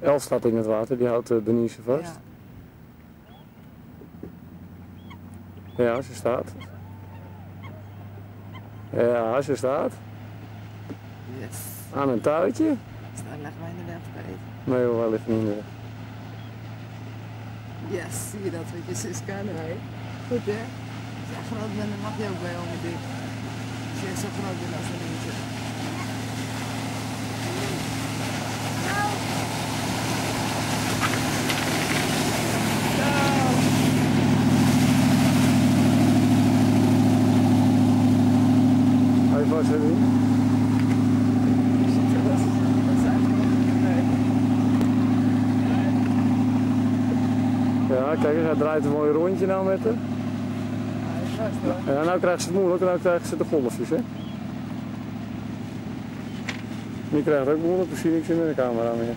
Els staat in het water, die houdt Denise vast. Ja, ze staat. Ja, ze staat. Yes. Aan een touwtje. Dus daar leggen wij in de weg bij. Nee hoor, hij ligt niet in de weg. Yes, zie je dat wat je zus kan, hè? Goed hè? Als je echt groot bent, dan mag je ook bij oma dik. Als je echt zo groot bent als een eentje. Hij was er niet. Ja, kijk eens, hij draait een mooi rondje nou met haar. Ja, nou krijgt ze het moeilijk, nou krijgt ze de golfjes, hè. Die krijgt het ook moeilijk, precies niks in de camera meer.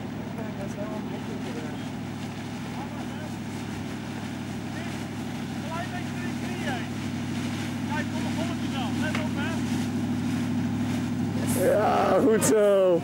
Ja, goed zo.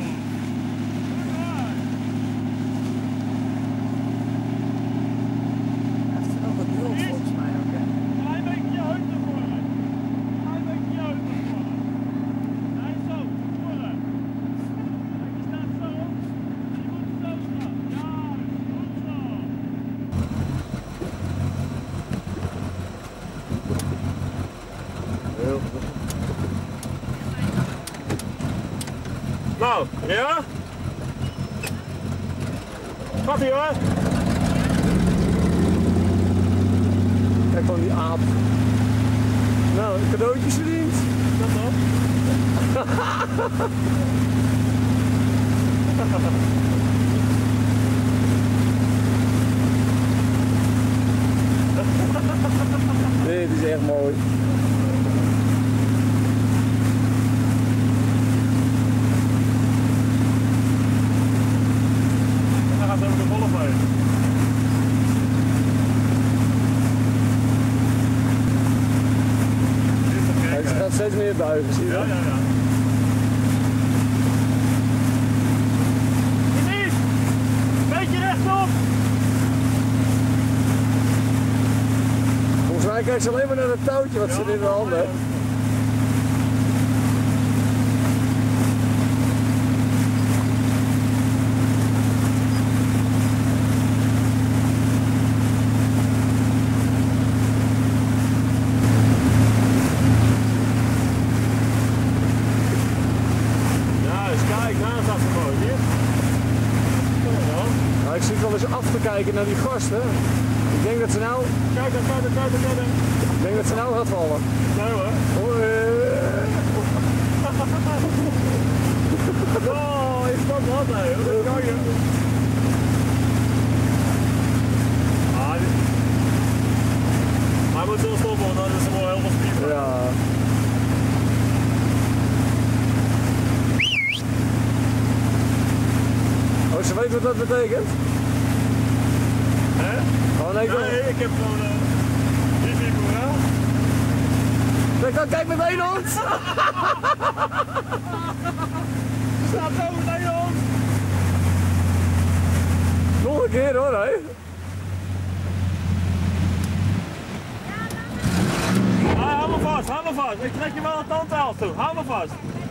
Nou, ja? Gaat ie hoor! Kijk van die aap. Nou, cadeautjes verdiend. Dat dan? Nee, dit is echt mooi. Dan gaat het over de golf heen. Kijk, ze gaat steeds meer buigen, zie je dat? Ja. Niet! Beetje rechtop! Volgens mij kijkt ze alleen maar naar het touwtje wat ze in de handen heeft. Kijk, daar staat ze mooi, hier. Nou, ik zit wel eens af te kijken naar die gasten. Ik denk dat ze nou... Kijk. Ik denk dat ze nou gaat vallen. Nee hoor. Oh, je spant wat nee hoor. Dat kan je. Hij moet zo stoppen, want dan is het wel helemaal spier. Ja. Oh, ze weet wat dat betekent? Hè? Oh nee, nee, ik heb gewoon die figuur aan. Kijk met één hand! Ze staat zo met één hand! Nog een keer hoor, hè? Hou me vast, hou me vast. Ik trek je wel een tandhaal toe. Hou me vast.